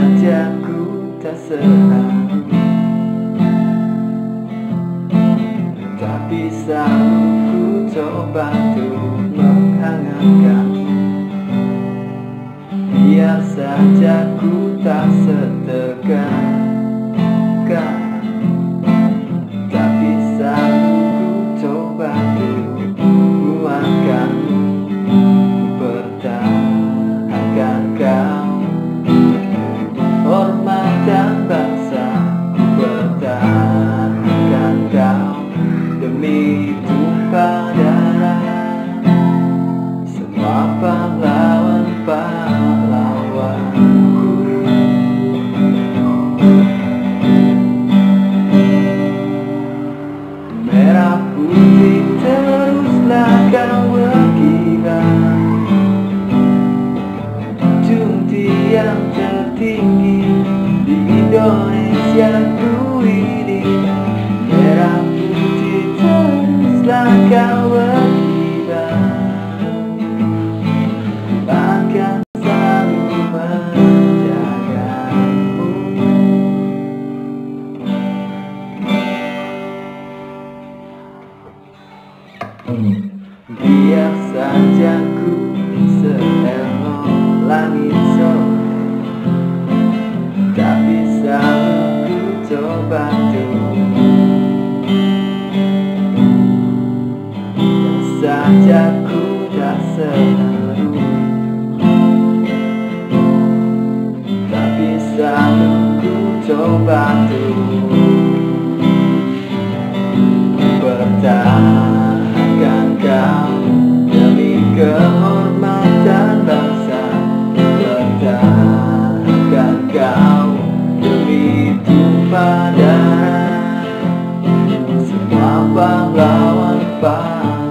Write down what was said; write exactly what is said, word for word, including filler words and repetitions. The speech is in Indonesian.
saja ku tak selalu, tapi selalu ku coba untuk menghangatkanmu. Biar saja ku tak setegar, tapi selalu ku coba untuk menguatkanmu, pertahankan kau. Hormat dan bangsa, ku pertahankan kau demi tumpah darah semua pahlawan-pahlawanku. Merah putih teruslah kau berkibar, ujung tiang tertinggi di Indonesia ku ini. Merah putih teruslah kau berkibar, akan selalu menjagamu. Biar saja ku seelok langit sore, tapi selalu ku coba untuk saja ku tak selalu, tapi selalu ku coba untuk pertahankan kau demi kehormatan bangsa, pertahankan kau demi tumpah darah semua pahlawan-pahlawan.